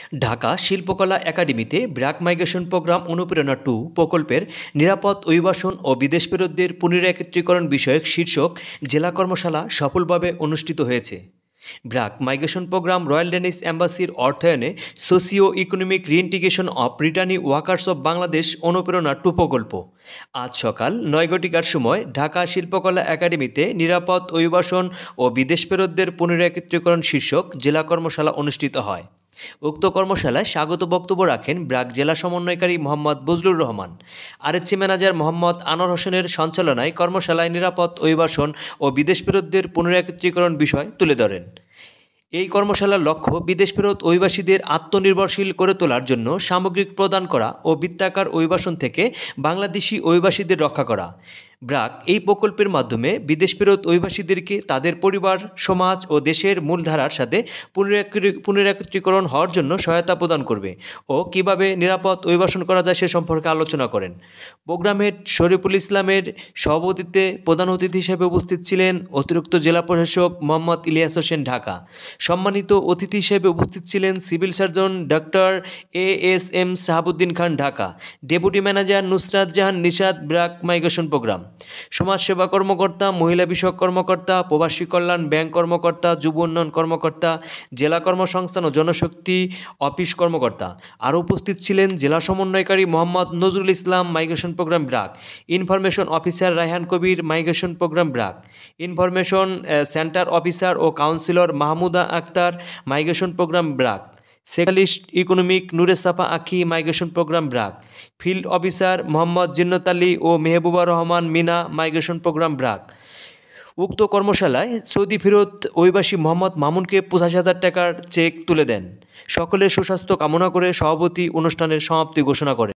ঢাকা শিল্পকলা একাডেমিতে BRAC migration programme অনুপ্রেরণা 2 প্রকল্পের নিরাপদ অভিবাসন ও বিদেশ ফেরতদের পুনরায়ত্রীকরণ বিষয়ক শীর্ষক জেলা কর্মশালা সফলভাবে অনুষ্ঠিত হয়েছে। BRAC migration programme royal danish এম্বাসির অর্থায়নে socio economic reintegration of returnee workers of Bangladesh অনুপ্রেরণা 2 প্রকল্প আজ সকাল 9টার সময় ঢাকা শিল্পকলা একাডেমিতে নিরাপদ অভিবাসন ও বিদেশ ফেরতদের পুনরায়ত্রীকরণ শীর্ষক জেলা কর্মশালা অনুষ্ঠিত হয়। উক্ত কর্মশালায় স্বাগত বক্তব্য রাখেন ব্র্যাক জেলা সমন্বয়কারী মোহাম্মদ বজলুর রহমান। আরএসসি ম্যানেজার মোহাম্মদ আনোয়ার হোসেনের সঞ্চালনায় কর্মশালায় নিরাপদ অভিবাসন ও বিদেশ ফেরতদের পুনরায়ত্রীকরণ বিষয় তুলে ধরেন। এই কর্মশালার লক্ষ্য বিদেশ ফেরত অভিবাসীদের আত্মনির্ভরশীল করে তোলার জন্য সামগ্রিক প্রদান করা ও বৃত্তাকার অভিবাসন থেকে বাংলাদেশি অভিবাসীদের রক্ষা করা। ব্র্যাক এই প্রকল্পের মাধ্যমে বিদেশ ফেরত অভিবাসীদেরকে তাদের পরিবার, সমাজ ও দেশের মূলধারার সাথে পুনরায়ত্রীকরণ হওয়ার জন্য সহায়তা প্রদান করবে ও কিভাবে নিরাপদ অভিবাসন করা যায় সে সম্পর্কে আলোচনা করেন। প্রোগ্রামের শরীফুল ইসলামের সভাপতিত্বে প্রধান অতিথি হিসেবে উপস্থিত ছিলেন অতিরিক্ত জেলা প্রশাসক মোহাম্মদ ইলিয়াস হোসেন ঢাকা। সম্মানিত অতিথি হিসেবে উপস্থিত ছিলেন civil surgeon doctor ASM Shahabuddin Khan Dhaka, deputy manager Nusrat Jahan Nishad, BRAC migration programme, সমাজসেবা কর্মকর্তা, মহিলা বিষয়ক কর্মকর্তা, প্রবাসী কল্যাণ ব্যাংক কর্মকর্তা, যুব উন্নয়ন কর্মকর্তা, জেলা কর্মসংস্থান ও জনশক্তি অফিস কর্মকর্তা। আরও উপস্থিত ছিলেন জেলা সমন্বয়কারী Mohammad Nazrul Islam, migration programme BRAC, information officer Raihan Kabir, migration programme BRAC, information centre officer ও councillor Mahmuda Akter, migration programme BRAC, specialist economic Nuresafa Akhi, migration programme BRAC, field officer Mohammad Jinnat Ali ও মেহবুবা রহমান মিনা, মাইগ্রেশন প্রোগ্রাম ব্র্যাক। উক্ত কর্মশালায় সৌদি ফেরত অভিবাসী মোহাম্মদ মামুনকে 85,000 টাকার চেক তুলে দেন। সকলের সুস্বাস্থ্য কামনা করে সভাপতি অনুষ্ঠানের সমাপ্তি ঘোষণা করেন।